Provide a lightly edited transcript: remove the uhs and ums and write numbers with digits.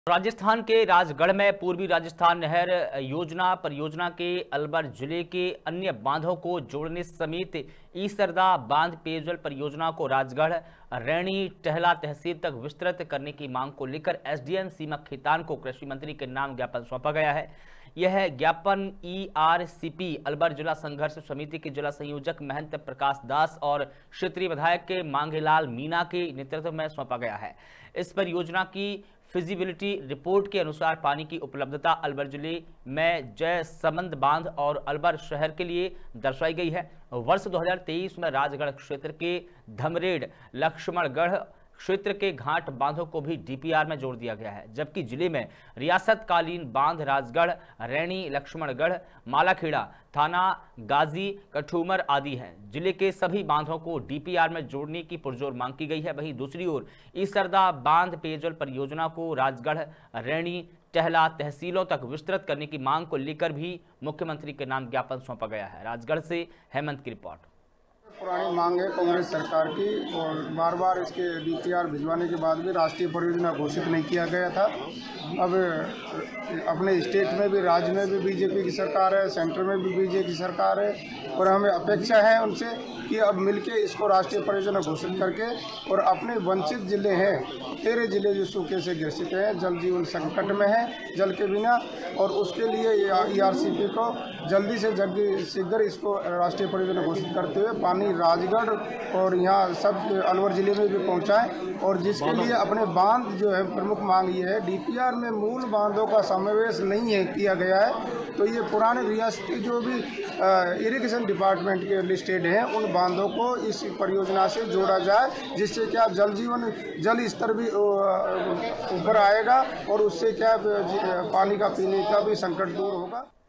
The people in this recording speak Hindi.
राजस्थान के राजगढ़ में पूर्वी राजस्थान नहर योजना परियोजना के अलवर जिले के अन्य बांधों को जोड़ने समेत ईसरदा बांध पेयजल परियोजना को राजगढ़ रैणी टहला तहसील तक विस्तृत करने की मांग को लेकर एसडीएम सीमा खेतान को कृषि मंत्री के नाम ज्ञापन सौंपा गया है। यह ज्ञापन ईआरसीपी अलवर जिला संघर्ष समिति के जिला संयोजक महंत प्रकाश दास और क्षेत्रीय विधायक के मांगेलाल मीणा के नेतृत्व में सौंपा गया है। इस परियोजना की फिजिबिलिटी रिपोर्ट के अनुसार पानी की उपलब्धता अलवर जिले में जय समंद बांध और अलवर शहर के लिए दर्शाई गई है। वर्ष 2023 में राजगढ़ क्षेत्र के धमरेड़ लक्ष्मणगढ़ क्षेत्र के घाट बांधों को भी डीपीआर में जोड़ दिया गया है, जबकि जिले में रियासतकालीन बांध राजगढ़ रैणी लक्ष्मणगढ़ मालाखेड़ा थाना गाजी कठूमर आदि हैं। जिले के सभी बांधों को डीपीआर में जोड़ने की पुरजोर मांग की गई है। वहीं दूसरी ओर ईसरदा बांध पेयजल परियोजना को राजगढ़ रैणी टहला तहसीलों तक विस्तृत करने की मांग को लेकर भी मुख्यमंत्री के नाम ज्ञापन सौंपा गया है। राजगढ़ से हेमंत की रिपोर्ट। पुरानी मांग है कांग्रेस सरकार की और बार बार इसके डीपीआर भिजवाने के बाद भी राष्ट्रीय परियोजना घोषित नहीं किया गया था। अब अपने स्टेट में भी राज्य में भी बीजेपी की सरकार है, सेंटर में भी बीजेपी की सरकार है और हमें अपेक्षा है उनसे कि अब मिलके इसको राष्ट्रीय परियोजना घोषित करके और अपने वंचित जिले हैं 13 जिले जो सूखे से ग्रसित हैं, जल जीवन संकट में है जल के बिना, और उसके लिए ईआरसीपी को जल्दी से जल्दी शीघ्र इसको राष्ट्रीय परियोजना घोषित करते हुए पानी राजगढ़ और यहाँ सब अलवर जिले में भी पहुँचाएँ। और जिसके लिए अपने बांध जो है प्रमुख मांग ये है, डीपीआर में मूल बांधों का समावेश नहीं है किया गया है, तो ये पुराने रियासती जो भी इरिगेशन डिपार्टमेंट के लिस्टेड हैं उन बांधों को इस परियोजना से जोड़ा जाए, जिससे क्या जल स्तर भी ऊपर आएगा और उससे क्या पानी का पीने का भी संकट दूर होगा।